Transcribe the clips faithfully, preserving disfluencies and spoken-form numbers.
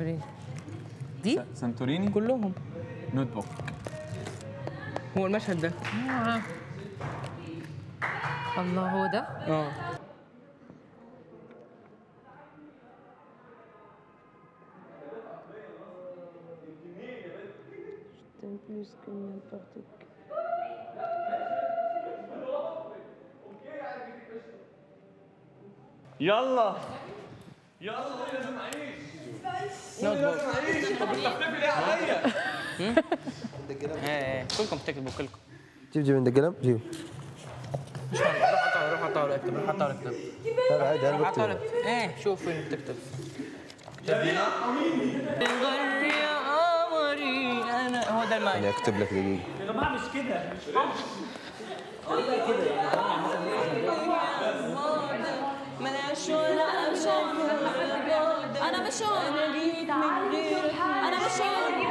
وريني دي سانتوريني كلهم نوت بوك. هو المشهد ده آه. الله هو ده؟ اه يلا يلا لازم اعيش لازم اعيش. طب بتختفي ليه عليا؟ ايه كلكم بتكتبوا كلكم. جيب جيب عندك قلم جيب. مش روح حطها روح حطها ولا اكتب روح حطها ولا اكتب. لا عادي انا روح حطها ولا بكتب. اكتب. ايه شوف وين بتكتب. غني يا قمري انا هو ده الماي. انا اكتب لك دقيقة. يا جماعه مش كده مش كده والله كده ملاش ولا مشان انا بشون انا جيت من غير انا بشون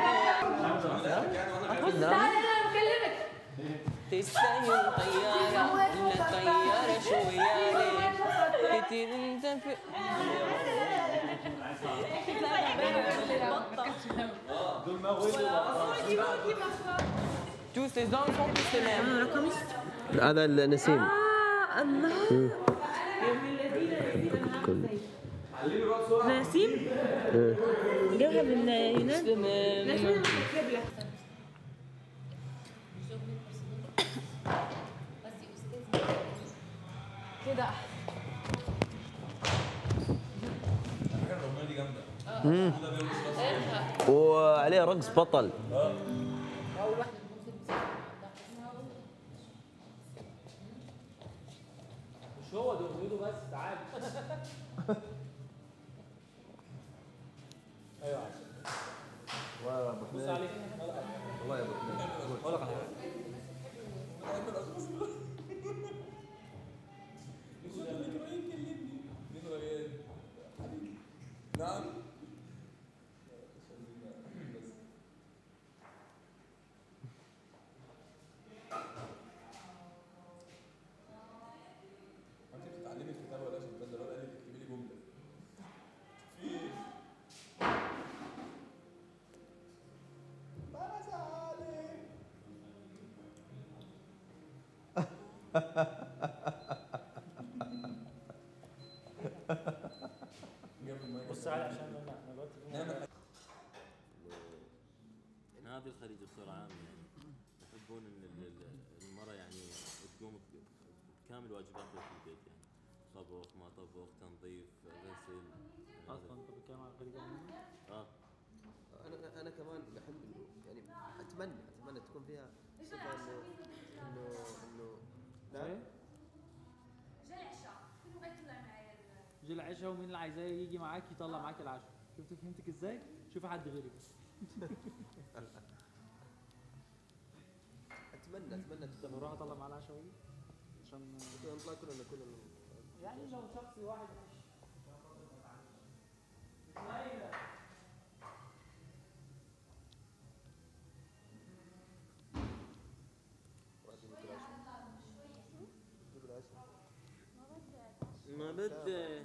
تعالى انا بكلمك تستاهل طيارة ولا طيارة شو يعني كتير انت في tous ces hommes sont tous les mêmes. هذا النسيم. اه الله احبك بكل. نسيم جابها من يونان كده وعليه رقص بطل. مش هو ده ايده بس تعالى ايوه بص عليك والله يا ابو حميد اقول لك على حاجه نعم انت بتتعلمي الكتابه ولا عشان بدل قال لك اكتبي لي جمله في ايه؟ ما انا زعلان بص علي عشان انا انا دلوقتي هذا الخليج بصورة عامة يعني يحبون ان المرأة يعني تقوم بكامل واجباتها في البيت يعني طبخ ما طبخ تنظيف غسل. اصلا انت بتتكلم على الخليج عموما؟ اه انا انا كمان بحب يعني اتمنى اتمنى تكون فيها صفه انه انه انه لا جي العشاء ومين اللي عايزاه يجي معاك يطلع معاك العشاء. شفت فهمتك ازاي؟ شوفي حد غيري بس. اتمنى اتمنى طب تكون اروح اطلع معاه العشاء واجي عشان نطلع كلنا كلنا يعني لو شخص واحد ماشي. ما بدي